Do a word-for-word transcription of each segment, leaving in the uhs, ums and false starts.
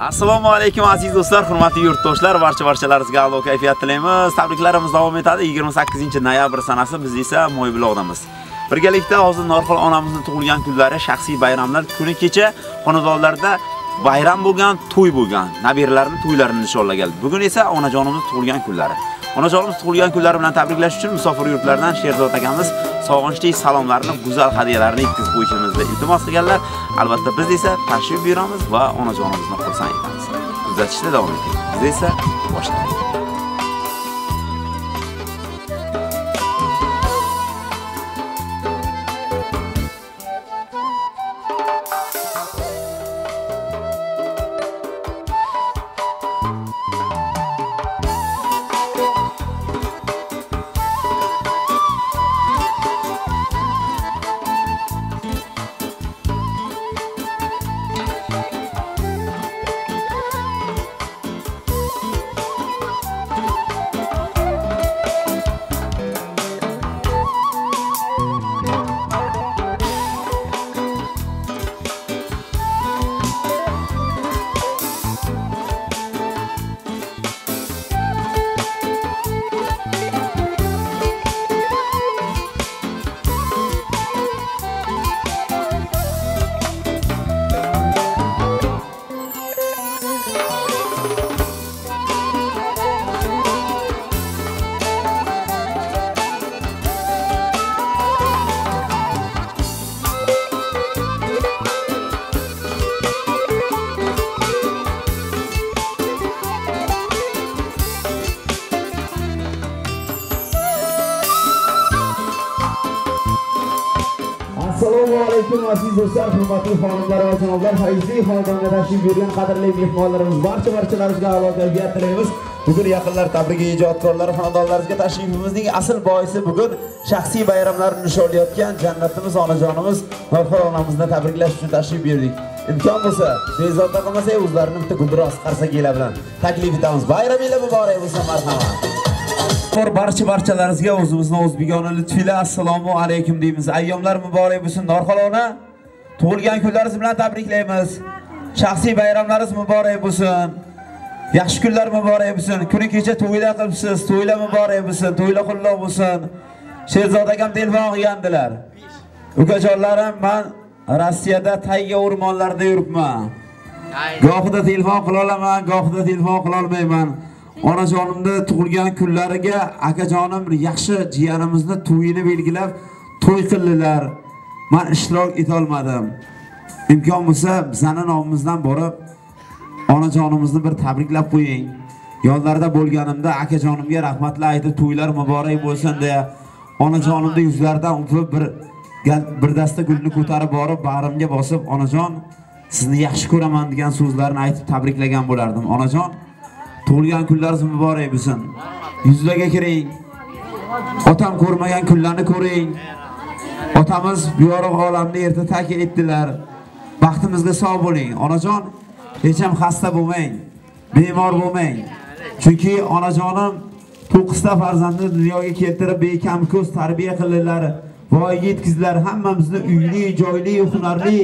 Assalomu alaykum aziz do'stlar, hurmatli yurtdoshlar, barcha-barchalaringizga a'lo kayfiyat tilaymiz. Tabriklarimiz davom etadi. yigirma sakkizinchi noyabr sanasi biz esa Mo'ybuloqdamiz. Birgalikda hozir Norxol onamizning tug'ilgan kunlari, shaxsiy bayramlar kuni kecha xonadonlarda bayram bo'lgan, to'y bo'lgan, nabiralarning to'ylarini nishonlagan. Bugun esa onajonimiz tug'ilgan kunlari. Onajonimiz tug'ilgan kunlari bilan tabriklash uchun musofir yurtlardan Sherzod akamiz sog'inchli salomlarini, go'zal hadyalarni yetkazib qo'yishimizni iltimos qilganlar. Albatta biz esa tashrif buyuramiz va onajonimizni xursand etamiz. Kuzatishda davom eting. Biz esa boshlaymiz. Assalomu alaykum aziz do'stlar, hurmatli xonimlar va janoblar, fayzli xonadonga tashrif buyurgan qadrli mehmonlarimiz, barcha-barchalaringizga a'lo kayfiyat tilaymiz. Bugun yaqinlar tabrigi ijodkorlari xonadonlaringizga tashrifimizning asl boisi bugun shaxsiy bayramlarni nishonlayotgan jannatimiz onajonimiz Norxol onamizni tabriklash uchun tashrif buyurdik. Imkon bo'lsa, bezovta qilmasak, o'zlarini bitta guldiroz qarsakiylar bilan taklif etamiz. Bayramingiz muborak bo'lsin, marhamat. Barcha-barchalaringizga o'zimizning o'zbegona lutfilar assalomu alaykum deymiz. Ayyomlar muborak bo'lsin. Norxol ona, tug'ilgan kunlaringiz bilan tabriklaymiz. Shaxsiy bayramlaringiz muborak bo'lsin. Yaxshi kunlar muborak bo'lsin. Kuni kecha to'ylar qilibsiz. To'ylar muborak bo'lsin. To'ylar qullab bo'lsin. Sherzod akam telefon qilgandilar. Ukajonlarim, men Rossiyada tayga o'rmonlarda yuribman. Gohida telefon qila olaman, gohida telefon qila olmayman. Onajonimni tug'ilgan kunlariga akajonim yaxshi jiyanimizni to'yini belgilab to'y qildilar. Men ishtirok eta olmadim. Imkon bo'lsa, bizning nomimizdan borib onajonimizni bir tabriklab qo'ying. Yonlarida bo'lganimda akajonimga rahmatli aytib to'ylar muborak bo'lsin deya onajonimni yuzlaridan o'pib bir bir dasta gulni ko'tarib borib bag'rimga bosib, onajon, sizni yaxshi ko'raman degan so'zlarni aytib tabriklagan bo'lardim. Onajon, tug'ilgan kunlaringiz muborak bo'lsin. Yuzlarga kiring. Otam ko'rmagan kunlarni ko'ring. Otamiz bu yorug' olamni erta tark etdilar. Baxtimizga sog' bo'ling. Onajon, hech ham xasta bo'lmang, bemor bo'lmang. Chunki onajonim to'qqizta farzandni dunyoga keltirib bekam ko'z tarbiya qildilar, voyaga yetkazdilar. Hammamizni uyli, joyli, hunarli,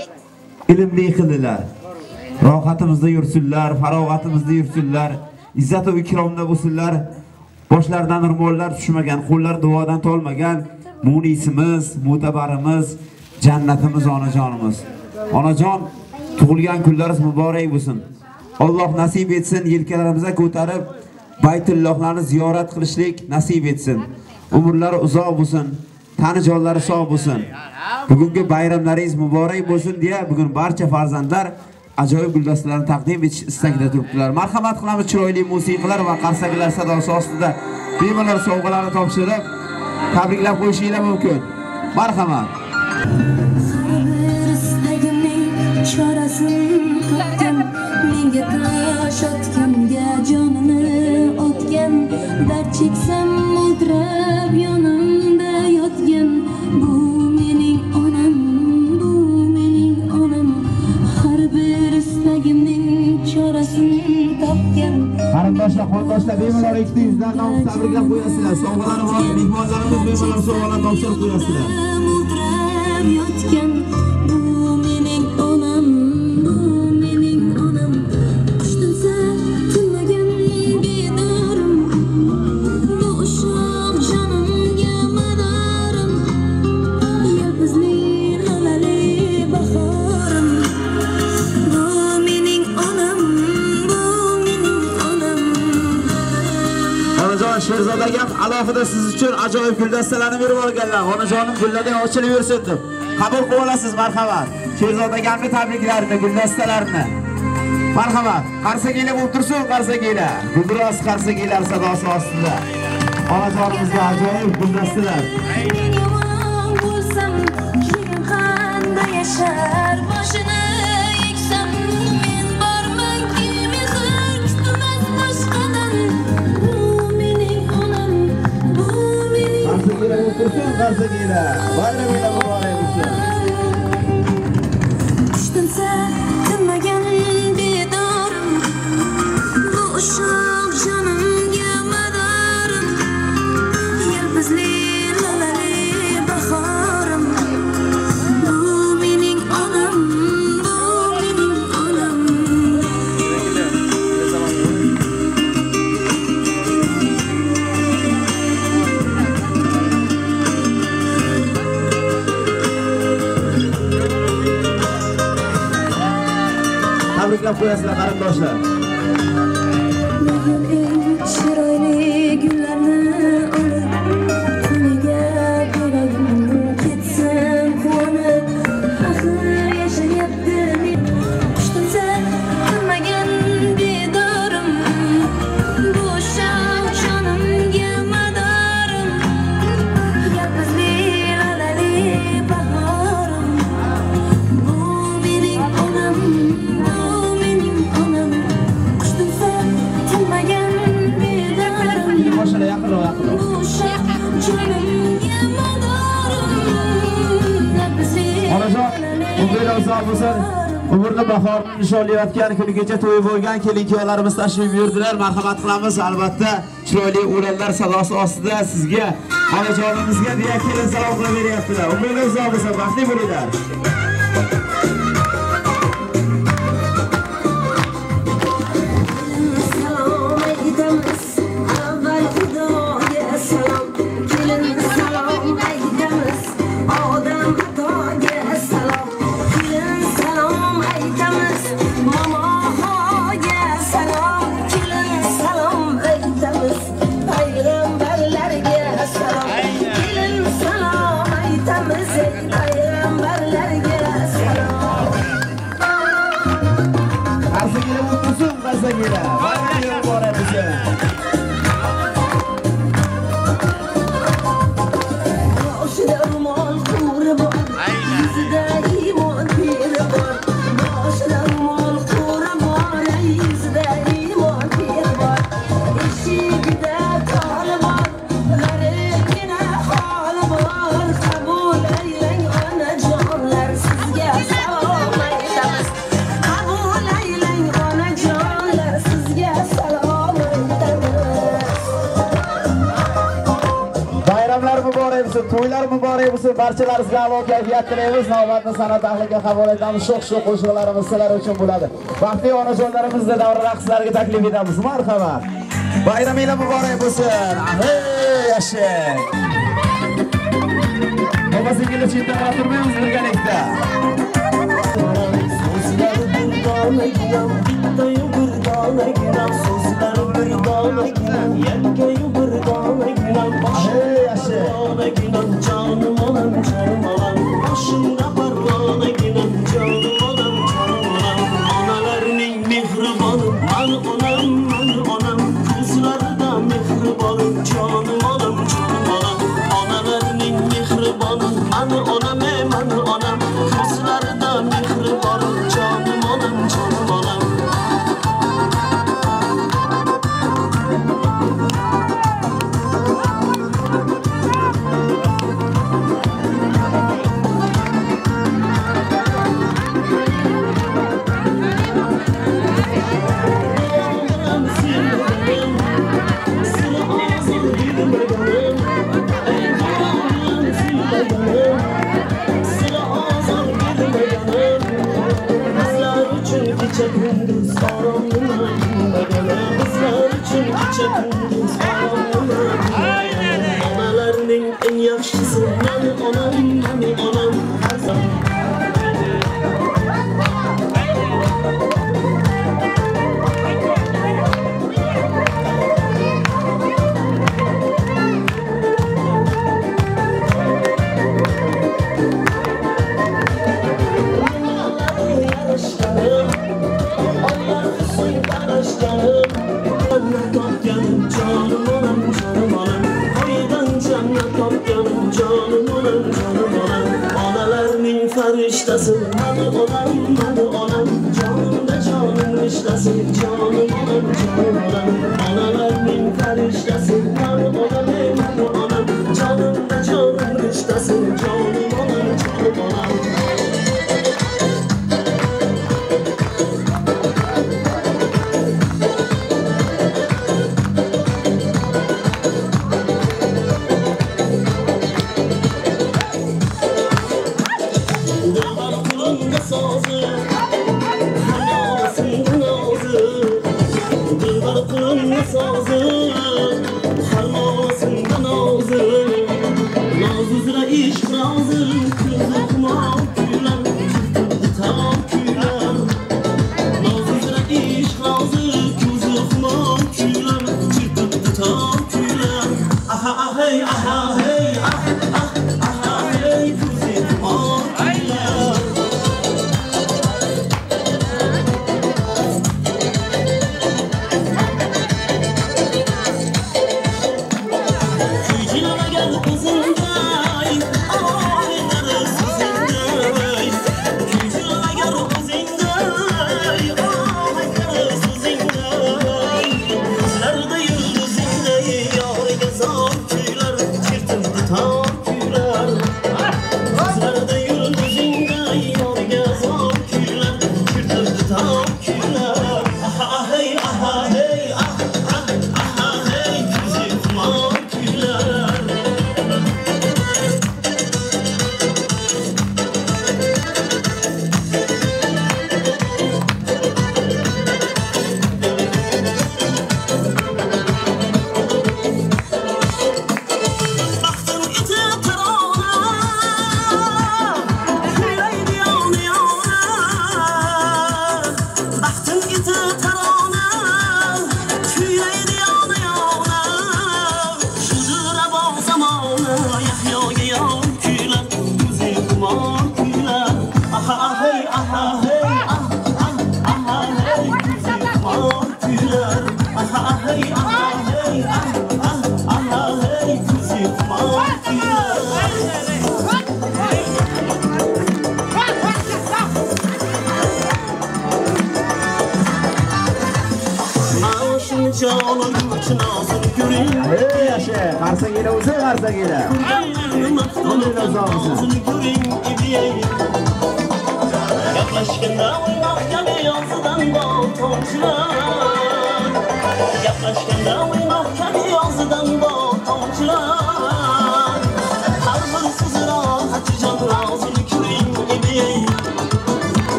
ilmli qildilar. Rohatimizda yursinlar, farog'atimizda yursinlar, izzat va ikromda bo'lsinlar. Boshlaridan ro'mollar tushmagan, qo'llar duodan tolmagan munisimiz, mo'tabarimiz, jannatimiz onajonimiz. Onajon, tug'ilgan kunlaringiz muborak bo'lsin. Alloh nasib etsin, yelkalarimizga ko'tarib Baytullohlarni ziyorat qilishlik nasib etsin. Umrlari uzoq bo'lsin, tani jonlari sog' bo'lsin. Bugungi bayramlaringiz muborak bo'lsin deya bugun barcha farzandlar ajoyib guldastalarni taqdim etish istagida turibdilar. Marhamat qilamiz, chiroyli musiqalar va qarsaklar sadosi ostida bemalol sovg'alarni topshirib tabriklab qo'yishingiz mumkin. Marhamat. Menga tayosh otganga jonini otgan, dard cheksam mudrab yonimda yotgan, bu mening onam, bu mening onam, har bir istagimning chorasini topgan. Qarindoshlar, qo'ldoshlar bemalol ikkita yuzdan nom tabriklab qo'yasizlar. Sovg'alar bor, mehmonlarimiz bemalol sovg'alar topshirib qo'yasizlar. Mudrab yotgan, bu mening onam, bu mening onam. Onajon Sherzodagam alohida siz uchun ajoyib guldastalarini berib olganlar. Onajonim gullardan ochilib yursin deb. Qabul qilib olasiz, marhamat. Sherzodagamni tabriklarini, guldastalarini. Marhamat. Qarsakiylar bo'lib tursin, qarsakiylar. Guldiroz qarsakiylar sadosi ostida. Onajonimizga ajoyib guldastalar. Yaşar başını yıksam men barman ki mehir tutmaz başkadan. Bu mening onam, bu mening Qarsakiylar o'tirsin, qarsakiylar. Bayraminglar muborak bo'lsin. Ishtonsa tinmagan bedorim, bu ushoq jonimga madorim. Yalpizli lalali bahorim. Tabriklab qo'yasizlar qarindoshlar. Mening eng chiroyli gullarni olib, qo'liga beragim ketsam quvonib, axir yashayapti men. Ishtonsa tinmagan bedorim, bu shoh jonimga madorim. Yalpizli lalali bahorim, bu mening onam. Boshla yaqinroq, yaqinroq. Onajon, umrlar uzoq bo'lsin. Umrni bahorni nishonlayotgan kunigacha to'y bo'lgan kelin-kuyovlarimiz tashrif buyurdilar. Marhamat qilamiz. Albatta, chiroyli o'g'illar sadosi ostida sizga, onajonimizga deya kelin salom qilib beryaptilar. Umrlar uzoq bo'lsin, baxtli bo'linglar. To'ylar muborak bo'lsin. Barchalaringizga a'lo kayfiyat tilaymiz. Navbatni san'at ahliga qabul etamiz. Sho'x-sho'x qo'shiqlarimiz sizlar uchun bo'ladi. Vaqtli onajonlarimizga davra raqslariga taklif etamiz. Marhamat. Bayraminglar muborak bo'lsin. Hey, yashang. Ovozingizni chetdan turmaymiz birgalikda. So'zlar bir dona ginam, bittayu bir dona ginam, so'zlar bir dona ginam, yakkayu bir dona ginam. Hey, yashang. Ginam canım olam canım olam, başımda parmağına ginam canım olam canım olam. Analarının mehribanım, man onam man onam, kızlarda mehribanım canım olam canım olam. Analarının mehribanım, man onam man onam, kızlarda mehribanım canım olam canım olam. adashganim jannat topganim jonim onam jonim onam qo'ydan jannat topganim jonim onam jonim onam onalarning farishtasi mani onam mani onam jonimda jonim rishtasi jonim onam jonim onam onalarning farishtasi mani onam mani onam jonimda jonim rishtasi jonim onam jonim onam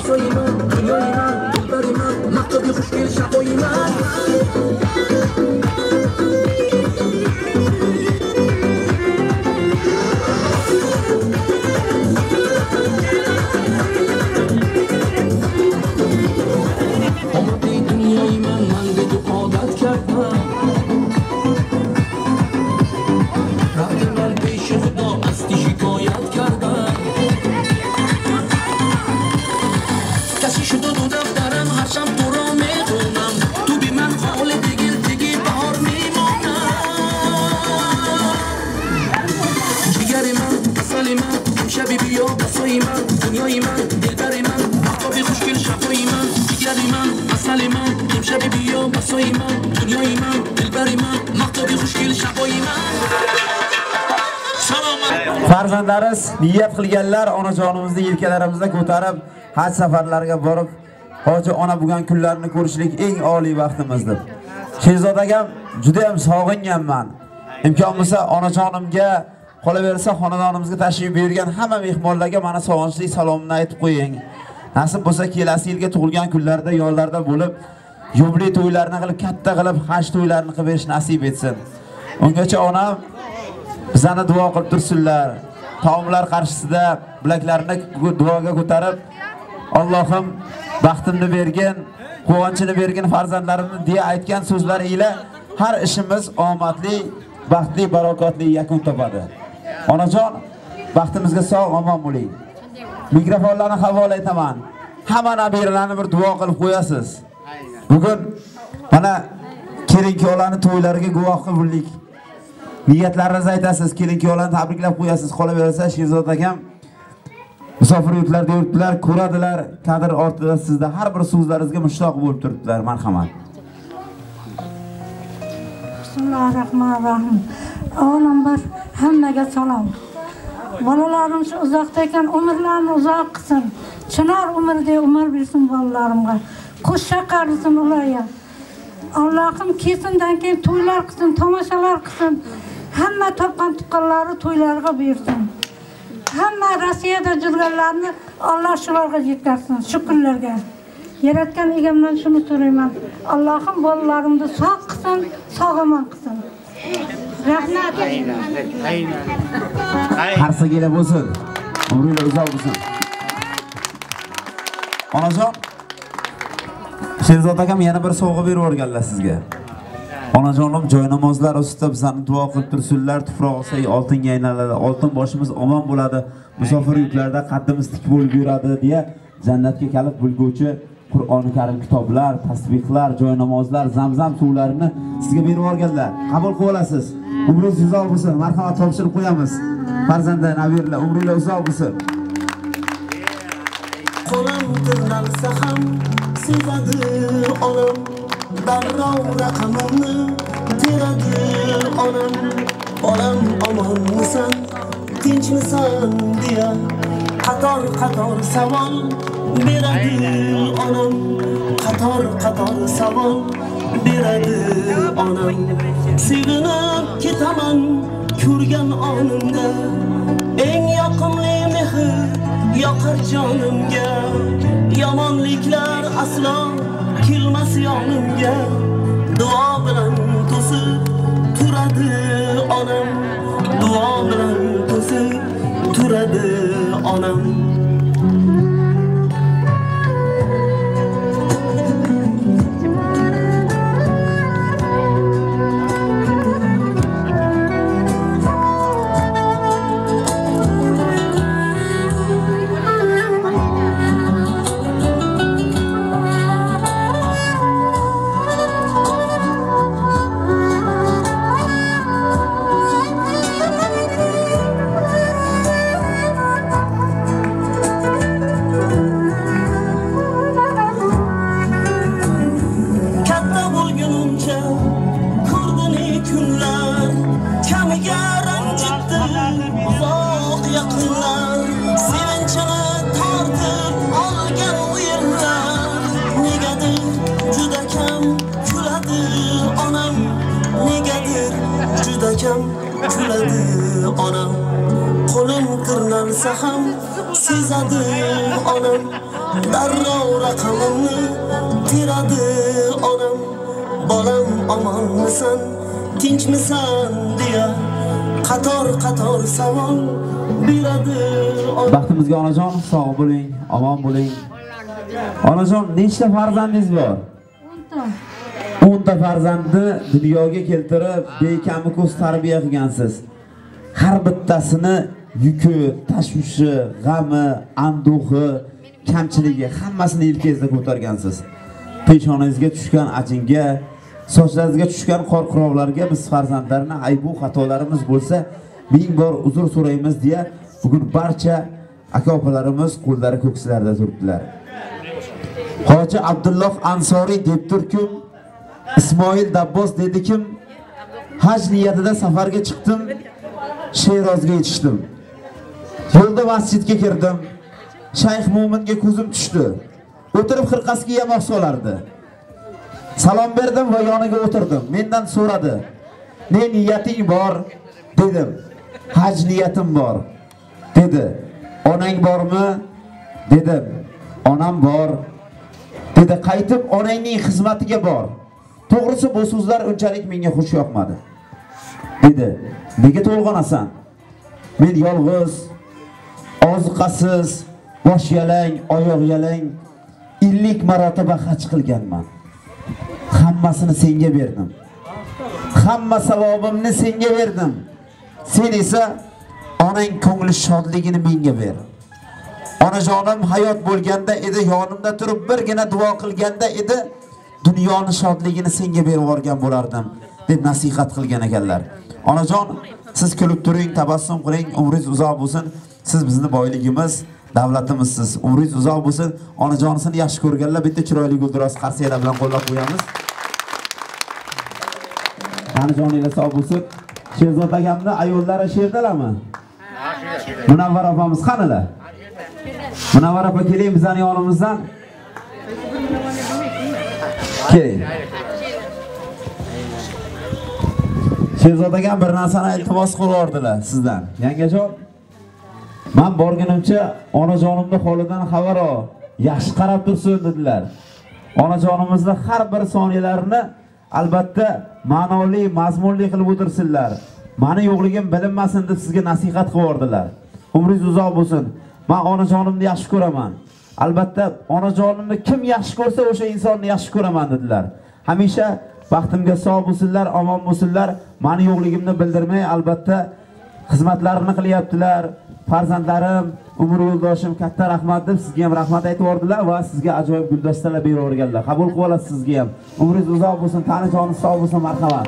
Maqtabi xush kelishib qo'yman berayman, maqtovga xush kelish aboyman. Farzandlarimiz niyat qilganlar onajonimizni yelkalarimizda ko'tarib haj safarlariga borib, hoji ona bo'lgan kunlarni ko'rishlik eng oliy baxtimizdir. Shehzodagam juda ham sog'inganman. Imkon bo'lsa onajonimga qolaversa xonadonimizga tashrif buyurgan hamma mehmonlarga mana sog'inchli salomni aytib qo'ying. Nasib bo'lsa kelasi yilga tug'ilgan kunlarda yonlarda bo'lib, yubiley to'ylarini qilib, katta qilib haj to'ylarini qilib berish nasib etsin. Ungacha onam bizani duo qilib tursinlar. Taomlar qarshisida bilaklarini duoga ko'tarib, Allohim baxtimni bergin, quvonchini bergin farzandlarimni deya aytgan so'zlari ila har ishimiz omadli, baxtli, barokatli yakun topadi. Onajon, baxtimizga sog' omon bo'ling. Mikrofonlarni havola etaman. Hamma nabiralarni bir duo qilib qo'yasiz. Bugun mana kelin-kuyovlarning to'ylariga guvoh qildik. Niyatlaringizni aytasiz, kelin-kuyovlarni tabriklab qo'yasiz. Qolaversa Shehzod akam musofir yurtlarda yurtdilar, ko'radilar, kadr ortida sizda har bir so'zlaringizga mushtoq bo'lib turibdilar. Marhamat. Bismillahirrahmanirrahim. Avvalambor hammaga salom. Bolalarim shu uzoqda ekan, umrlarini uzoq qilsin. Chinor umrda umr bersin bolalarimga. Qush chaqarsin ularga. Allohim kesindan keyin to'ylar qilsin, tomoshalar qilsin. Hamma topgan tuqqanlari to'ylarga bersin. Hamma Rossiyada yurganlarni Alloh shularga yetkazsin. Shukrlarga. Yaratgan egamdan shuni so'rayman. Allohim bolalarimni sog' qilsin, sog'omon qilsin. Rahmat. Qarsigina bo'lsin. Umringiz uzoq bo'lsin. Onajon, Shehzod akam yana bir sovg'a berib o'rganlar sizga. Onajonim joy namozlar ustida bizani duo qilib tursinlar, tuproq olsa oltinga aylanadi, oltin boshimiz omon bo'ladi, musofir yurtlarda qaddimiz tik bo'lib yuradi deya jannatga kalit bo'lguvchi Qur'oni Karim kitoblar, tasbihlar, joy namozlar, zamzam suvlarini sizga berib o'rganlar. Qabul qilib olasiz. Umringiz uzoq bo'lsin. Marhamat topshirib qo'yamiz. Farzandlar, nabirlar, umringiz uzoq bo'lsin. Qo'lim tirnalsa ham sevadi onam, darrov raqamimni teradi onam. Onam omonmisan, tinchmisan deya qator qator savol beradi onam. Qator qator savol beradi onam. Sevinib ketaman ko'rgan onimda, eng yoqimli mehr yoqar jonimga. Yomonliklar aslo kelmas yonimga. Duo bilan to'sib turadi onam. Duo bilan to'sib turadi onam. Onam qo'lim tirnalsa ham sezadi onam. Darrov raqamimni teradi onam. Bolam omonmisan, tinchmisan deya qator qator savol beradi onam. Baxtimizga onajon, sog' bo'ling, omon bo'ling. Onajon, nechta farzandingiz bor? o'n ta farzandni dunyoga keltirib, bekami ko'z tarbiya qilgansiz. Har bittasini yuki, tashvishi, g'ami, anduhi, kamchiligi hammasini yelkangizda ko'targansiz. Peshonangizga tushgan ajinga, sochlaringizga tushgan qor-qirovlarga biz farzandlarni aybu xatolarimiz bo'lsa, ming bor uzr so'raymiz deya bugun barcha aka-opalarimiz qo'llari ko'kslarida turibdilar. Hoji Abdulloh Ansoriy deb turkim, Ismoil Dabbos dedi kim? haj niyatida safarga chiqdim. Sherozga yetishdim. Yo'lda masjidga kirdim. Shayx Mo'minga ko'zim tushdi. O'tirib xirqasiga yamoq solardi. Salom berdim va yoniga o'tirdim. Mendan so'radi: "Ne niyating bor?" dedim. "Haj niyatim bor." dedi. "Onang bormi?" dedim. "Onam bor." dedi. "Qaytib onangning xizmatiga bor." To'g'risi bu so'zlar unchalik menga xush yoqmadi. dedi. "Nega to'lg'onasan? Men yolg'iz, oziqasiz, bosh yalang, oyoq yalang ellik marotaba haj qilganman. Hammasini senga berdim. Hamma savobimni senga berdim. Sen esa onang ko'ngli shodligini menga ber. Onajonim hayot bo'lganda edi, yonimda turib birgina duo qilganda edi, dunyoning shodligini senga berib yuborgan bo'lardim" deb nasihat qilgan ekanlar. Onajon, siz kulib turing, tabassum qiling, umringiz uzoq bo'lsin. Siz bizning boyligimiz, davlatimizsiz. Umringiz uzoq bo'lsin. Onajonisini yaxshi ko'rganlar bitta chiroyli guldiroz qarsiyalar bilan qo'llab qo'yamiz. Onajoningiz sog' bo'lsin. Sherzod akamni ayollari sherdalarmi? Munavvar opamiz qanilar? Munavvar opa keling bizning yonimizdan. Keling. Sherzod akam bir narsani iltimos qilordilar sizdan. Yangajon, men borganimcha onajonimning holidan xabar ol, yaxshi qarab tursin dedilar. Onajonimizni har bir soniyalarini albatta ma'noli, mazmunli qilib o'tirsinlar. Meni yo'qligim bilinmasin deb sizga nasihat qilordilar. Umringiz uzoq bo'lsin. Men onajonimni yaxshi ko'raman. Albatta onajonimni kim yaxshi ko'rsa o'sha insonni yaxshi ko'raman dedilar. Hamisha vaqtimga sog' bo'lsinlar, omon bo'lsinlar. Meni yo'qligimni bildirmay albatta xizmatlarini qilyaptilar. Farzandlarim, umr yo'ldoshim katta rahmat deb sizga ham rahmat aytib yordilar va sizga ajoyib guldastalar berib o'rganlar. Qabul qilib olasiz sizga ham. Umringiz uzoq bo'lsin, tanijoningiz sog' bo'lsin, marhamat.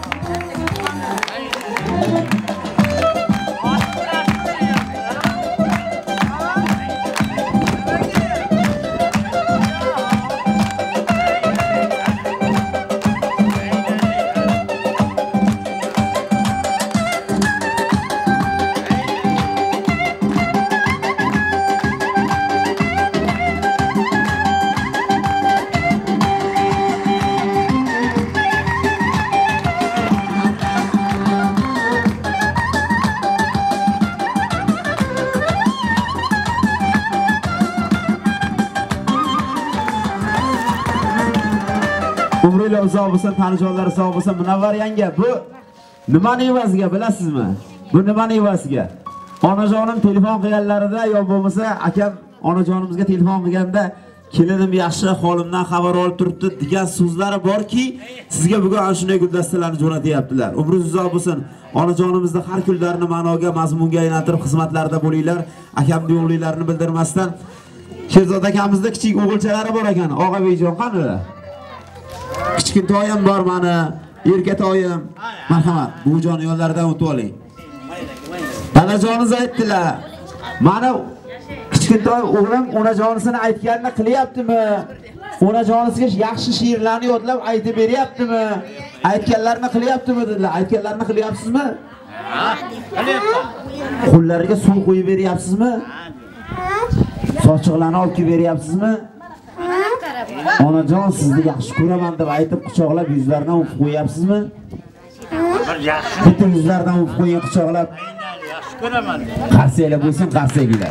Umrlar uzoq bo'lsin, tanijonlar sog' bo'lsin. Munavvar yanga, bu nimaning evaziga bilasizmi? Bu nimaning evaziga? Onajonim telefon qilganlarida yo bo'lmasa akam onajonimizga telefon qilganda kelinim yaxshi, holimdan xabar olib turibdi degan so'zlari borki, sizga bugun ana shunday guldastalarni jo'natyaptilar. Umringiz uzoq bo'lsin. Onajonimizni har kunlarini ma'noga, mazmunga aylantirib xizmatlarda bo'linglar. Akamning yo'qliklarini bildirmasdan. Sherzod akamizda kichik o'g'ilchalari bor ekan. Og'abeyjon qanilar? Kichkintoyim bor meni, erkatoyim. Marhamat, buvijon yo'llaridan o'tib oling. Dadajoningiz aytdilar. Mana kichkintoy o'g'lim onajonisini aytganini qilyaptimi? Onajonisiga yaxshi she'rlarni yodlab aytib beryaptimi? Aytganlarini qilyaptimi dedilar. Aytganlarini qilyapsizmi? Ha, qilyapman. Qo'llariga suv qo'yib beryapsizmi? Sochiqlarni olib kelib beryapsizmi? Onajon sizni yaxshi ko'raman deb aytib quchoqlab yuzlaridan o'pib qo'yapsizmi? Bir yaxshi. Bitta yuzlaridan o'pib qo'ying quchoqlab. Yaxshi ko'raman. Qarsaylar bo'lsin, qarsaygilar.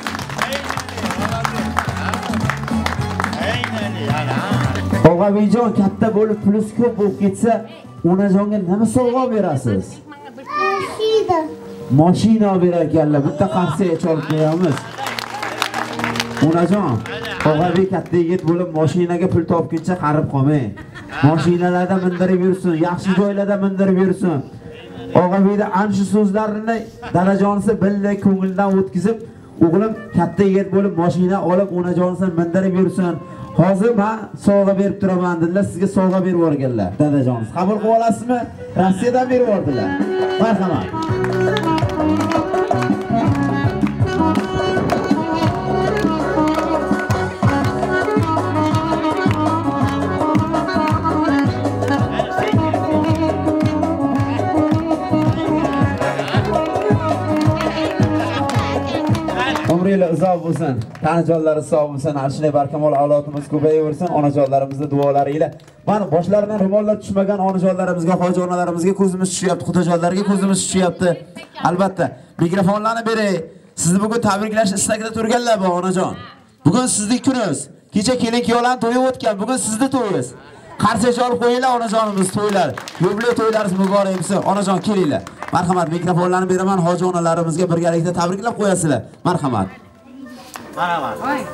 Og'abeyjon katta bo'lib pulus ko'p bo'lib ketsa, onajonga nima sovg'a berasiz? Mashina. Mashina berar ekanlar. Bitta qarsay cholib qo'yamiz. Onajon, og'abey katta yigit bo'lib mashinaga pul topguncha qarib qolmang. Mashinalarda mindirib yursin, yaxshi joylarda mindirib yursin. Og'abeyda ana shu so'zlarini dadajonisi billa ko'ngildan o'tkazib, o'g'lim katta yigit bo'lib mashina olib onajonisini mindirib yursin. Hozir men sovg'a berib turaman dedilar, sizga sovg'a berib yuborganlar dadajonisiz. Qabul qilib olasizmi? Rossiyadan berib yubordilar. Marhamat. umringiz uzoq bo'lsin. Tanijonlari sog' bo'lsin. Alshine barkamol avlodimiz ko'payaversin. Onajonlarimizning duolari ila. Mana boshlaridan ro'mollar tushmagan onajonlarimizga, hoji onalarimizga ko'zimiz tushyapti, xudojonlarga ko'zimiz tushyapti. Albatta, mikrofonlarni beray. Sizni bugun tabriklash istagida turganlar bu onajon. Bugun sizning kuningiz. Kecha kelin-kuyovlarni to'yib o'tgan, bugun sizning to'yingiz. Qarsacha olib qo'yinglar onajonimiz to'ylar. Yubiley to'ylaringiz muborak bo'lsin. Onajon kelinglar. Marhamat, mikrofonlarni beraman, hoji onalarimizga birgalikda tabriklab qo'yasizlar. Marhamat. Marhamat.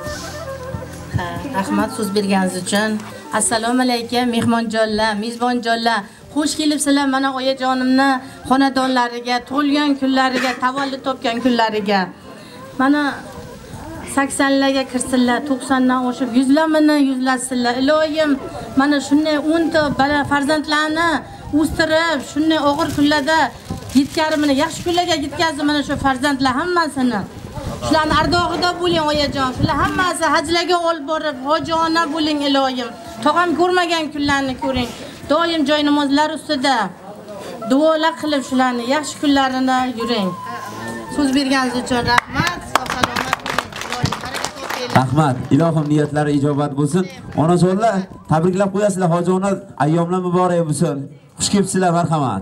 Rahmat so'z berganingiz uchun. Assalomu alaykum mehmonjonlar, mezbonjonlar. Xush kelibsizlar mana oyajonimni xonadonlariga, tug'ilgan kunlariga, tavallud topgan kunlariga. Mana saksonlarga kirsinlar, to'qsondan oshib yuzlamini yuzlatsinlar. Ilohim, mana shunday o'n ta bala farzandlarni o'stirib, shunday og'ir kunlarda yetkarimini, yaxshi kunlarga yetkazdi mana shu farzandlar hammasini. Shularni ardog'ida bo'ling oyajon. Shular hammasi hajlarga olib borib, hoji ona bo'ling ilohim. Tog'am ko'rmagan kunlarni ko'ring. Doim joy namozlar ustida duolar qilib shularni yaxshi kunlarini yuring. So'z berganingiz uchun rahmat. Rahmat. Ilohim niyatlari ijobat bo'lsin. Onajonlar, tabriklab qo'yasizlar. Hoji ona ayyomlar muborak bo'lsin. Xush kelibsizlar, marhamat.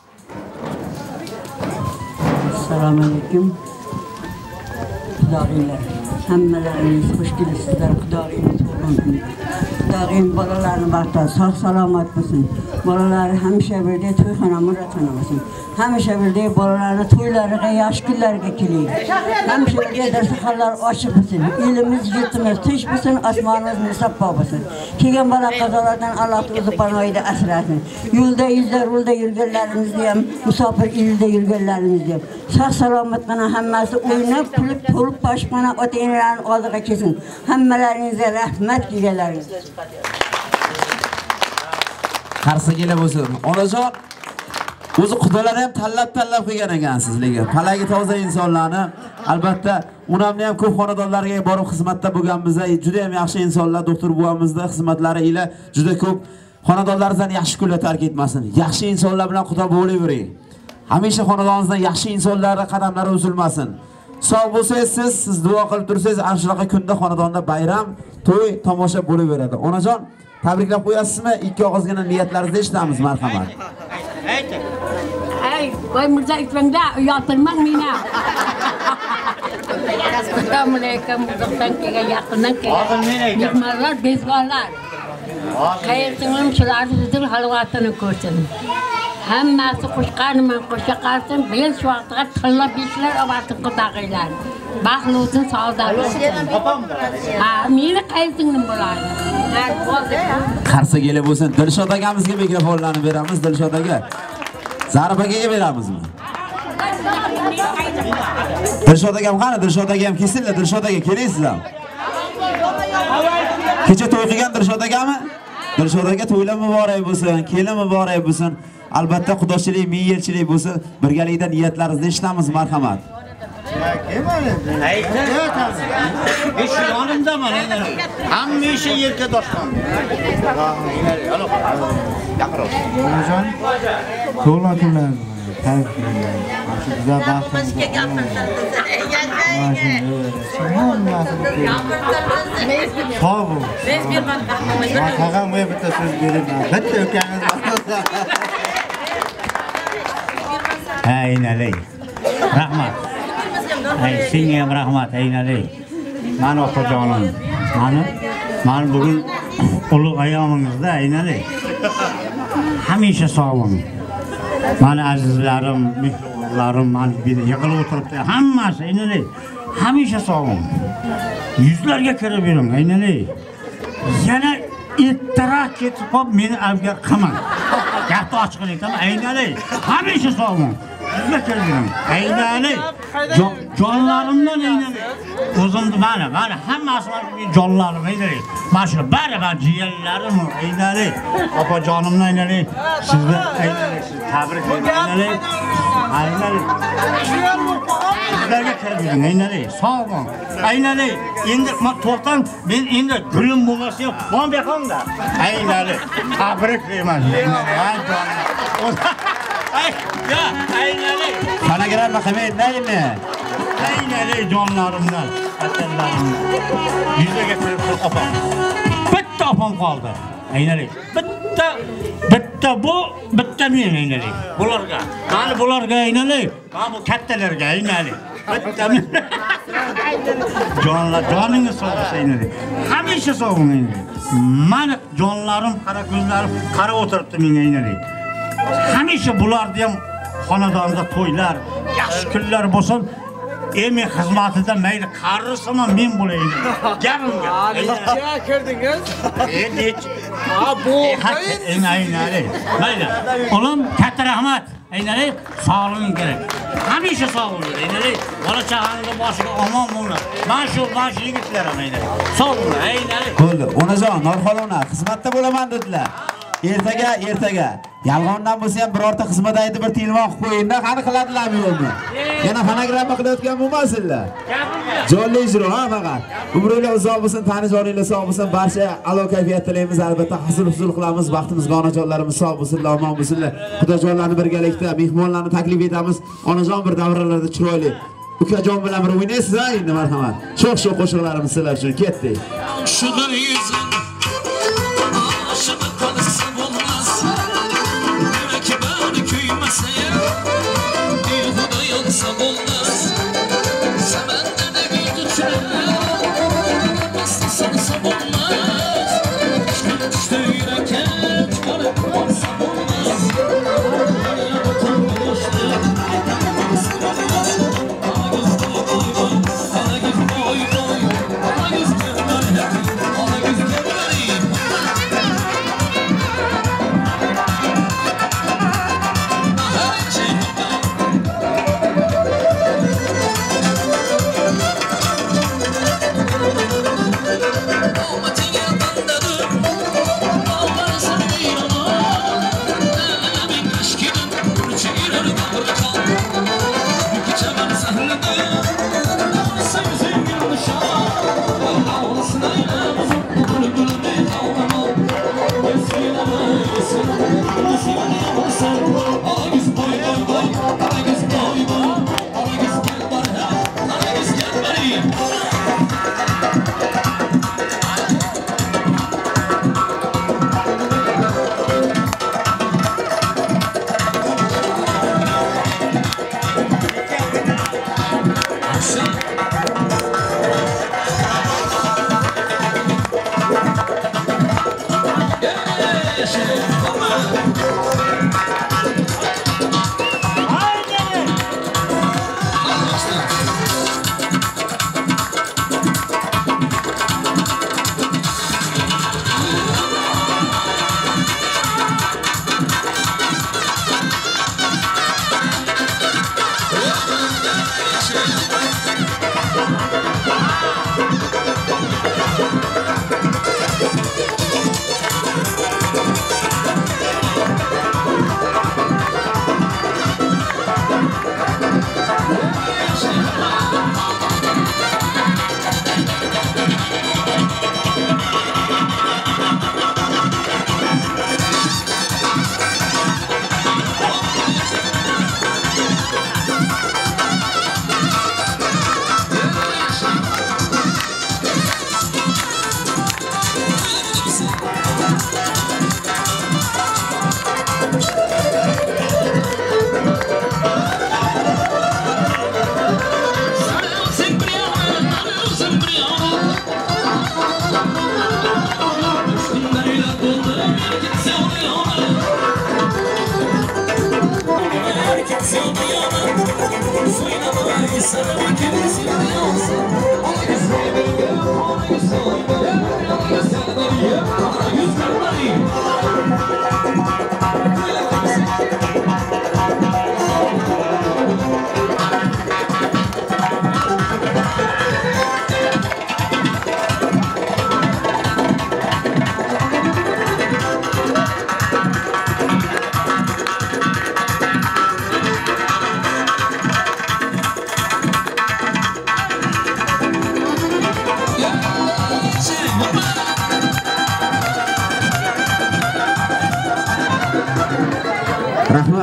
Assalomu alaykum. Xudoylar, hammalaringiz xush kelibsizlar. Xudoylar tug'ilgan kun. Xudoyim bolalarni baxtda sog' salomat bo'lsin. Bolalari hamisha birdek to'yxona muratxona bo'lsin. Hamisha birdek bolalarni to'ylariga, yaxshi kunlarga keling. Hamisha birdek darsxonlar ochiq bo'lsin. Elimiz, yurtimiz tinch bo'lsin, osmonimiz musaffo bo'lsin. Kelgan bola qazolardan Alloh o'zi panohida asrasin. Yo'lda, yuzda, yo'lda yurganlarimizni ham, musofir elda yurganlarimizni ham sog' salomatgina hammasi o'ynab, kulib, to'lib, toshqana ota-onalarning oldiga kelsin. Hammalaringizga rahmat kelganlaringiz. Qarsa kela bo'lsin. Onajon, o'zi xudolar ham tanlab-tanlab qo'ygan ekansiz lekin. Palagi toza insonlarni, albatta, unamni ham ko'p xonadonlarga borib xizmatda bo'lganmiz. Juda ham yaxshi insonlar, doktor buvamizning xizmatlari ila juda ko'p xonadonlaringizdan yaxshi kunlar tark etmasin. Yaxshi insonlar bilan xudo bo'lavering. Hamisha xonadoningizdan yaxshi insonlarning qadamlari uzilmasin. Sog' bo'lsangiz siz, siz duo qilib tursangiz, ana shunaqa kunda xonadonda bayram, to'y, tomosha bo'laveradi. Onajon, tabriklab qo'yasizmi? Ikki og'izgina niyatlaringizni eshitamiz, marhamat. Ayting. Ey, voy mirzo itmangda, uyotirmang meni. Assalomu alaykum, uzoqdan kelgan, yaqindan kelgan. Mehmonlar, bezbonlar. Qayerdan shularni zil halvatini ko'rsin. Hammasi qo'shqanman, qo'sha qarsin, besh vaqtga tilla beshlar ovatib qotaqaylar. Baxtli saodatli. Ha, meni qayerdan bo'ladi? Qarsa kelib bo'lsin. Dilshod akamizga mikrofonlarni beramiz, Dilshod aka. Zarib akaga beramizmi? Dilshod akam qani? Dilshod aka ham kelsinlar, Dilshod aka kelaysizlar. Kecha to'y qilgan Dilshod akami? Dilshod aka to'ylar muborak bo'lsin, kelin muborak bo'lsin. Albatta xudochilik, ming yilchilik bo'lsin. Birgalikda niyatlaringizni eshitamiz, marhamat. Ish yonimda mana endi. Hamisha yerga doshqon. Onajon, to'g'ri kunlar. Tabriklayman. Shu güzel baxtimizga sog' bo'l. Tag'am bu bitta so'z beraman. Bitta ukangiz bor. Aynalay. Rahmat. Ay, senga ham rahmat, Aynalay. Mani opajonim. Mani, mani bugun ulug' ayyomingizda Aynalay. Hamisha sog' bo'ling. Mani azizlarim, mehribonlarim, mani yig'ilib o'tiribdi. Hammasi Aynalay. Hamisha sog' bo'ling. Yuzlarga kirib yuring, Aynalay. Yana ertaroq ketib qolib meni avgar qilmang. Gapni ochiq aytaman, Aynalay. Hamisha sog' bo'ling. Yuzga kirib yuring. Aynalay. Jonlarimdan Aynalay. O'zimni mana, mana hammasi mening jonlarim Aynalay. Mana shu bari bari jiyanlarim Aynalay. Opajonimni Aynalay. Sizni Aynalay, sizni tabriklayman Aynalay. Aynalay. Sizlarga kirib yuring Aynalay. Sog' bo'ling. Aynalay. Endi men to'xtang, men endi gulim bo'lmasa ham qon beqonda. Aynalay. Tabriklayman Aynalay. Ay, ya, aynali. Sana girer bakayım, neyini? Aynali canlarımdan, vatanlarımdan. Yüze getirip apam. Bitti apam kaldı. Aynali. Bitti, bitti bu, bitti men aynali. Bularga, yani bularga aynali. Yani bu kattelerge aynali. Bitti men. Canlar, canınız sağ olsun aynali. Hamisha sağ olun aynali. Mana canlarım, kara gözlerim, kara oturuptu men aynali. Hamisha bular diyem, xonadonda to'ylar, yaxshi kunlar bo'lsin. Emi xizmatida mayli qarrisimi men bo'layman. Gapimga. Nega kirdingiz? Endi. Ha bu. Eng aynali. Mayli. Oğlum katta rahmat. Aynali sog'lig'ing kerak. Hamisha sog' bo'ling. Aynali bola chaqangni boshiga omon bo'lsin. Men shu bosh yigitlarim aynali. Sog' bo'ling. Aynali. Bo'ldi. Onajon, Norxolona xizmatda bo'laman dedilar. Ertaga, ertaga. Yalg'ondan bo'lsa ham birorta xizmat aytib bir telefon qilib qo'yingda, qani qiladilarmi yo'qmi? Yana fonogramma qilayotgan bo'lmasinlar. Jonli ijro ha faqat. Umringlar uzoq bo'lsin, tani joningiz sog' bo'lsin, barcha a'lo kayfiyat tilaymiz. Albatta huzur-huzur qilamiz. Vaqtimizga onajonlarimiz sog' bo'lsinlar, omon bo'lsinlar. Xudojonlarni birgalikda mehmonlarni taklif etamiz. Onajon bir davralarda chiroyli ukajon bilan bir o'ynaysiz ha, endi marhamat. Sho'x-sho'x qo'shiqlarimiz sizlar uchun ketdik. Şudur yüzün aşımı kalısı bulmaz. Belki beni küymeseye bir huda yansa bulmaz. Sevende de bir tutuşur nasıl sansa bulmaz. Aşkın düştü yüreğe çıkarıp varsa bulmaz. Dünya bakın buluştu ana göz boy boy, ana göz görmer hep, ana göz görmerim. Yeah.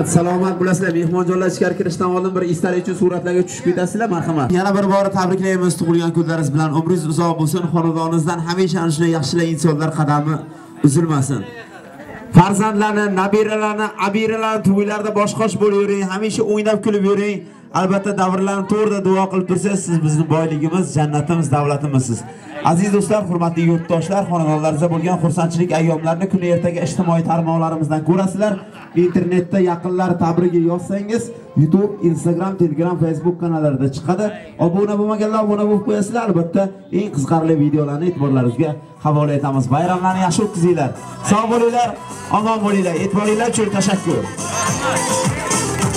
salomat bo'lasizlar. Mehmonjonlar ichkari kirishdan oldin bir istalik uchun suratlarga tushib ketasizlar, marhamat. Yana bir bor tabriklaymiz tug'ilgan kunlaringiz bilan. Umringiz uzoq bo'lsin, xonadoningizdan hamisha ana shunday yaxshilar insonlar qadami uzilmasin. Farzandlarni, nabiralarni, abiralarni to'ylarda boshqosh bo'lib yuring, hamisha o'ynab kulib yuring. Albatta davrlarni to'g'rida duo qilib tursangiz, siz bizning boyligimiz, jannatimiz, davlatimizsiz. Aziz do'stlar, hurmatli yurtdoshlar, xonadonlaringizda bo'lgan xursandchilik ayyomlarini kuni ertaga ijtimoiy tarmoqlarimizdan ko'rasizlar. Internetda yaqinlar tabrigi yozsangiz, YouTube, Instagram, Telegram, Facebook kanallarida chiqadi. Obuna bo'lmaganlar obuna bo'lib qo'yasizlar. Albatta, eng qiziqarli videolarni e'tiborlaringizga havola etamiz. Bayramlarni yaxshi o'tkazinglar. Sog' bo'linglar, omon bo'linglar. E'tiboringlar uchun tashakkur.